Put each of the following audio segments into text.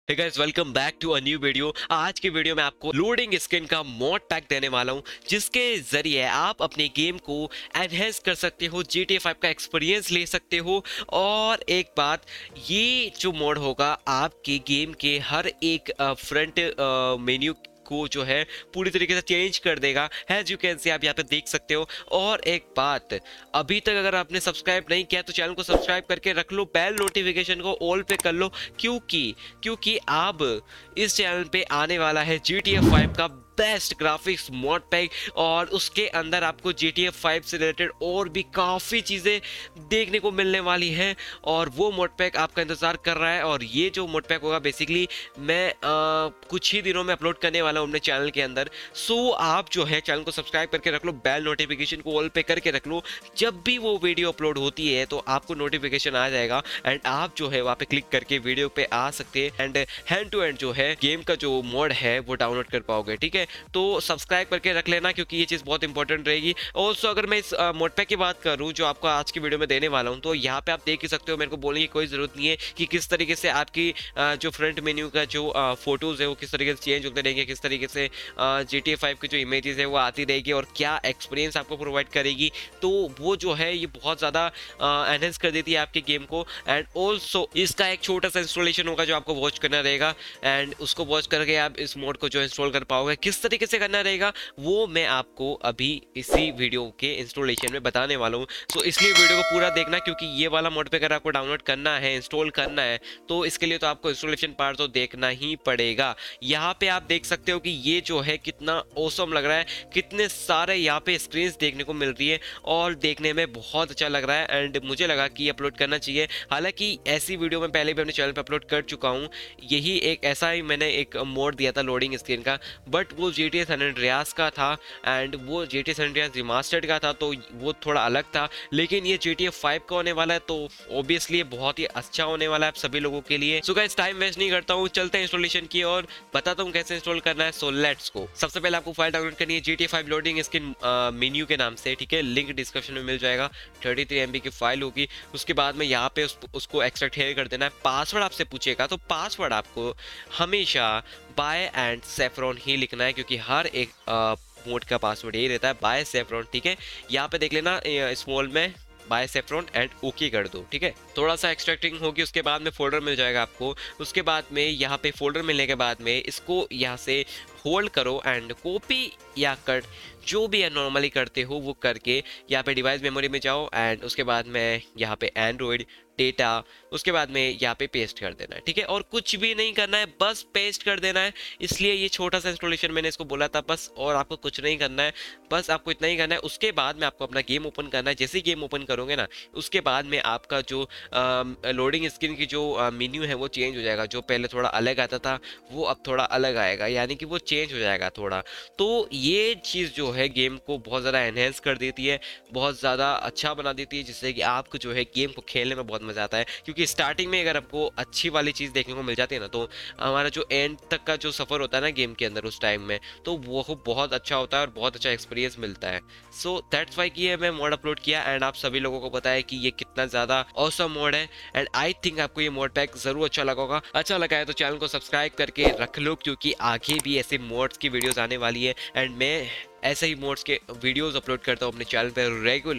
Hey guys, welcome back to a new video. आज की video में आपको लोडिंग स्क्रीन का मॉड पैक देने वाला हूं, जिसके जरिए आप अपने गेम को एनहेंस कर सकते हो, GTA 5 का एक्सपीरियंस ले सकते हो। और एक बात, ये जो मॉड होगा आपके गेम के हर एक फ्रंट मेन्यू को जो है पूरी तरीके से चेंज कर देगा। एज यू कैन सी, आप यहाँ पे देख सकते हो। और एक बात, अभी तक अगर आपने सब्सक्राइब नहीं किया तो चैनल को सब्सक्राइब करके रख लो, बेल नोटिफिकेशन को ऑल पे कर लो, क्योंकि क्योंकि अब इस चैनल पे आने वाला है GTA 5 का बेस्ट ग्राफिक्स मॉड पैक। और उसके अंदर आपको GTA 5 से रिलेटेड और भी काफ़ी चीज़ें देखने को मिलने वाली हैं, और वो मॉड पैक आपका इंतज़ार कर रहा है। और ये जो मॉड पैक होगा बेसिकली मैं कुछ ही दिनों में अपलोड करने वाला हूँ अपने चैनल के अंदर। सो आप जो है चैनल को सब्सक्राइब करके रख लो, बेल नोटिफिकेशन को ऑल पे करके रख लो। जब भी वो वीडियो अपलोड होती है तो आपको नोटिफिकेशन आ जाएगा, एंड आप जो है वहाँ पे क्लिक करके वीडियो पे आ सकते हैं, एंड हैंड टू हैंड जो है गेम का जो मोड है वो डाउनलोड कर पाओगे। ठीक है, तो सब्सक्राइब करके रख लेना, क्योंकि ये चीज़ बहुत इंपॉर्टेंट रहेगी। ऑल्सो अगर मैं इस मोड पैक की बात करूँ जो आपको आज की वीडियो में देने वाला हूँ, तो यहाँ पे आप देख ही सकते हो, मेरे को बोलने की कोई ज़रूरत नहीं है कि किस तरीके से आपकी जो फ्रंट मेन्यू का जो फोटोज़ है वो किस तरीके से चेंज होते रहेंगे, किस तरीके से GTA 5 की जो इमेजेस है वो आती रहेगी और क्या एक्सपीरियंस आपको प्रोवाइड करेगी। तो वो जो है ये बहुत ज़्यादा एनहेंस कर देती है आपके गेम को। एंड ऑल्सो इसका एक छोटा सा इंस्टॉलेशन होगा जो आपको वॉच करना रहेगा, एंड उसको वॉच करके आप इस मोड को जो इंस्टॉल कर पाओगे। किस तरीके से करना रहेगा वो मैं आपको अभी इसी वीडियो के इंस्टॉलेशन में बताने वाला हूँ। सो इसलिए वीडियो को पूरा देखना, क्योंकि ये वाला मोड पे अगर आपको डाउनलोड करना है, इंस्टॉल करना है, तो इसके लिए तो आपको इंस्टॉलेशन पार्ट तो देखना ही पड़ेगा। यहाँ पे आप देख सकते हो कि ये जो है कितना औसम लग रहा है, कितने सारे यहाँ पे स्क्रीन्स देखने को मिल रही है और देखने में बहुत अच्छा लग रहा है। एंड मुझे लगा कि अपलोड करना चाहिए। हालांकि ऐसी वीडियो मैं पहले भी अपने चैनल पे अपलोड कर चुका हूँ, यही एक ऐसा ही मैंने एक मोड दिया था लोडिंग स्क्रीन का, बट वो GTA San Andreas का था, एंड वो GTA San Andreas रिमास्टर्ड का था, तो वो थोड़ा अलग था। लेकिन ये GTA 5 का होने वाला है, तो ऑब्वियसली बहुत ही अच्छा होने वाला है आप सभी लोगों के लिए। सो गाइस, टाइम वेस्ट नहीं करता हूँ, चलते हैं इंस्टॉलेशन की और बताता हूँ कैसे इंस्टॉल करना है। So let's go. सबसे पहले आपको फाइल डाउनलोड करनी है GTA 5 लोडिंग स्क्रीन मेन्यू के नाम से। ठीक है, लिंक डिस्क्रिप्शन में मिल जाएगा। 33 MB की फाइल होगी। उसके बाद में यहाँ पे उसको एक्सट्रैक्ट हेयर कर देना है। पासवर्ड आपसे पूछेगा, तो पासवर्ड आपको हमेशा बाय एंड सेफ्रॉन ही लिखना है, क्योंकि हर एक मोड का पासवर्ड यही रहता है, बाय सेफ्रॉन। ठीक है, यहाँ पे देख लेना स्मॉल में बाय सेफ्रॉन एंड ओके कर दो। ठीक है, थोड़ा सा एक्सट्रैक्टिंग होगी, उसके बाद में फोल्डर मिल जाएगा आपको। उसके बाद में यहाँ पे फोल्डर मिलने के बाद में इसको यहाँ से होल्ड करो एंड कॉपी या कट जो भी है नॉर्मली करते हो वो करके यहाँ पे डिवाइस मेमोरी में जाओ, एंड उसके बाद में यहाँ पे एंड्रॉयड डेटा, उसके बाद में यहाँ पे पेस्ट कर देना है। ठीक है, और कुछ भी नहीं करना है, बस पेस्ट कर देना है। इसलिए ये छोटा सा इंस्टॉलेशन मैंने इसको बोला था बस, और आपको कुछ नहीं करना है, बस आपको इतना ही करना है। उसके बाद में आपको अपना गेम ओपन करना है। जैसे ही गेम ओपन करोगे ना, उसके बाद में आपका जो लोडिंग स्क्रीन की जो मेन्यू है वो चेंज हो जाएगा। जो पहले थोड़ा अलग आता था वो अब थोड़ा अलग आएगा, यानी कि वो चेंज हो जाएगा थोड़ा। तो ये चीज़ जो है गेम को बहुत ज़्यादा एनहेंस कर देती है, बहुत ज़्यादा अच्छा बना देती है, जिससे कि आपको जो है गेम को खेलने में बहुत मज़ा आता है। क्योंकि स्टार्टिंग में अगर आपको अच्छी वाली चीज़ देखने को मिल जाती है ना, तो हमारा जो एंड तक का जो सफ़र होता है ना गेम के अंदर उस टाइम में, तो वो बहुत अच्छा होता है और बहुत अच्छा एक्सपीरियंस मिलता है। सो दैट्स वाई कि ये मैं मोड अपलोड किया, एंड आप सभी लोगों को पता है कि ये कितना ज़्यादा ऑसम मोड है। एंड आई थिंक आपको ये मोड पैक ज़रूर अच्छा लगा होगा। अच्छा लगा है तो चैनल को सब्सक्राइब करके रख लो, क्योंकि आगे भी ऐसे मोड्स की वीडियोज़ आने वाली है, एंड मैं ऐसे ही मोड्स के वीडियोस अपलोड करता हूँ अपने चैनल पर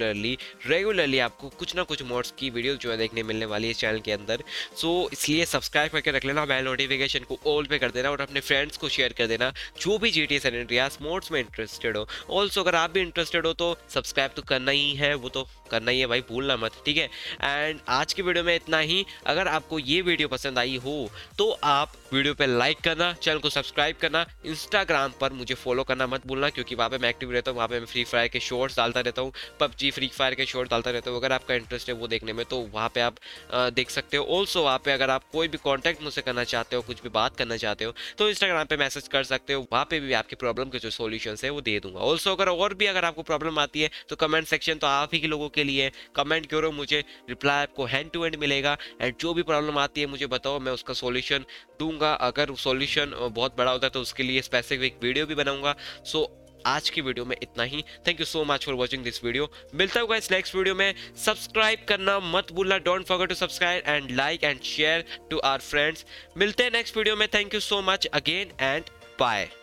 रेगुलरली आपको कुछ ना कुछ मोड्स की वीडियोस जो है देखने मिलने वाली है इस चैनल के अंदर। सो इसलिए सब्सक्राइब करके रख लेना, बेल नोटिफिकेशन को ऑल पे कर देना, और अपने फ्रेंड्स को शेयर कर देना जो भी GTA San Andreas मोड्स में इंटरेस्टेड हो। ऑल्सो अगर आप भी इंटरेस्टेड हो तो सब्सक्राइब तो करना ही है, वो तो करना ही है भाई, भूलना मत। ठीक है, एंड आज की वीडियो में इतना ही। अगर आपको ये वीडियो पसंद आई हो तो आप वीडियो पे लाइक करना, चैनल को सब्सक्राइब करना, इंस्टाग्राम पर मुझे फॉलो करना मत भूलना, क्योंकि वहाँ पे मैं एक्टिव रहता हूँ। वहाँ पे मैं फ्री फायर के शॉर्ट्स डालता रहता हूँ, PUBG फ्री फायर के शॉर्ट्स डालता रहता हूँ। अगर आपका इंटरेस्ट है वो देखने में तो वहाँ पे आप देख सकते हो। ऑल्सो वहाँ पे अगर आप कोई भी कॉन्टैक्ट मुझसे करना चाहते हो, कुछ भी बात करना चाहते हो, तो इंस्टाग्राम पे मैसेज कर सकते हो। वहाँ पे भी आपकी प्रॉब्लम के जो सोल्यूशन है वो दे दूंगा। ऑल्सो अगर और भी अगर आपको प्रॉब्लम आती है तो कमेंट सेक्शन तो आप ही के लोगों के लिए, कमेंट करो, मुझे रिप्लाई आपको हैंड टू हैंड मिलेगा। एंड जो भी प्रॉब्लम आती है मुझे बताओ, मैं उसका सॉल्यूशन दूंगा। अगर सॉल्यूशन बहुत बड़ा होता है तो उसके लिए स्पेसिफिक वीडियो भी बनाऊंगा। सो आज की वीडियो में इतना ही। Thank you so much for watching this video. मिलता होगा इस नेक्स्ट वीडियो में। सब्सक्राइब करना मत भूलना, don't forget to subscribe and like and share to our friends. मिलते हैं नेक्स्ट वीडियो में। Thank you so much again and bye.